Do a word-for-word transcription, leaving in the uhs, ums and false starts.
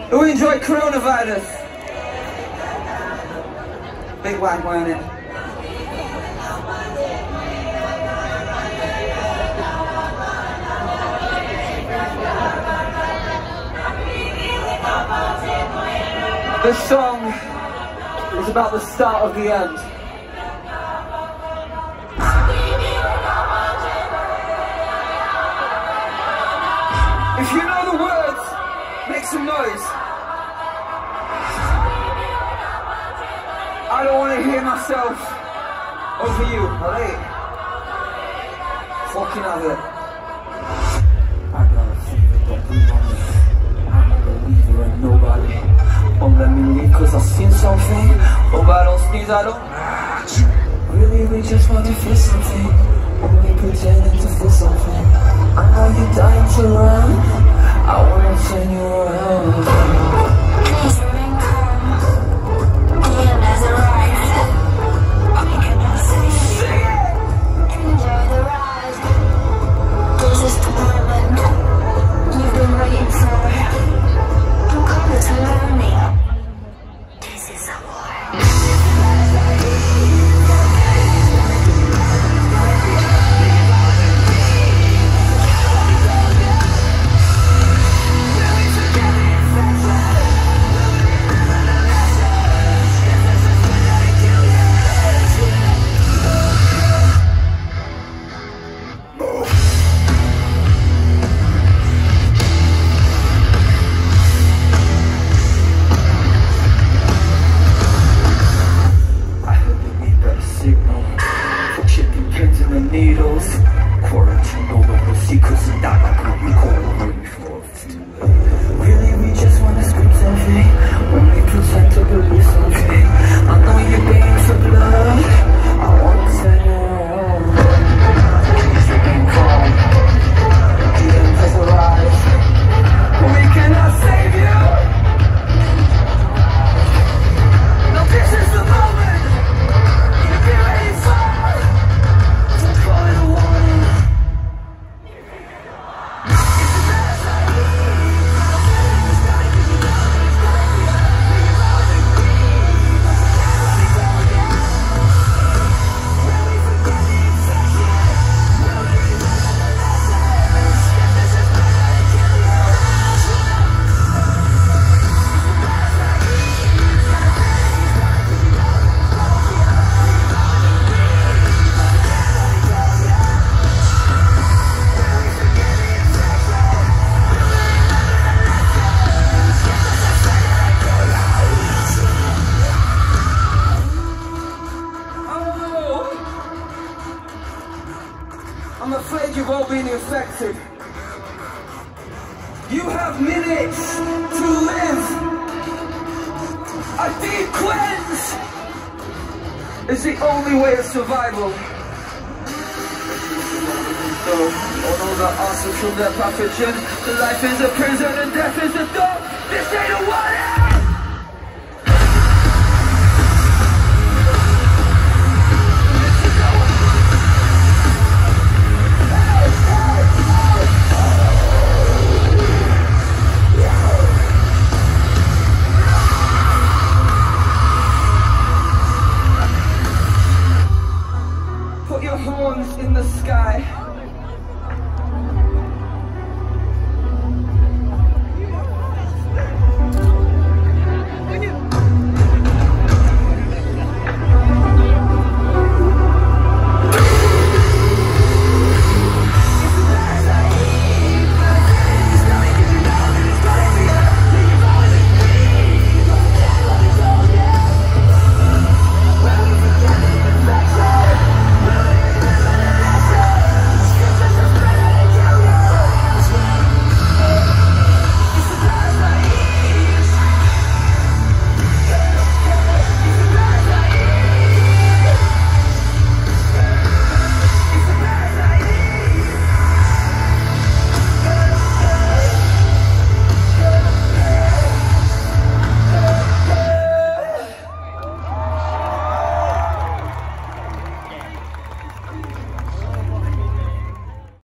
Who enjoyed coronavirus? Big whack, weren't it? This song is about the start of the end. If you know the words, make some noise. I don't want to hear myself over you, alright? Fucking have it. I got a fever, don't breathe on me. I'm a believer in nobody. Won't let me leave cause I've seen something. Hope I don't sneeze, I don't. Really, we just wanna feel something. Only pretending to feel something. I know you're dying to run. I wanna turn you around. Please remain calm. The end has arrived. We cannot say enjoy the ride. This is the moment you've been waiting for. I'm coming to learn me. This is a war. Needles, quarantine over the secrets and that I could be cold. Really, we just wanna scream something when we pretend to believe something. I know you're begging for blood. I wanna turn you around. Please remain calm. The end has arrived. We cannot save you. No, this is the moment. You've been ready for. I'm afraid you've all been infected. You have minutes to live. A deep cleanse is the only way of survival. So, although the answer from their pathogen, life is a prison and death is a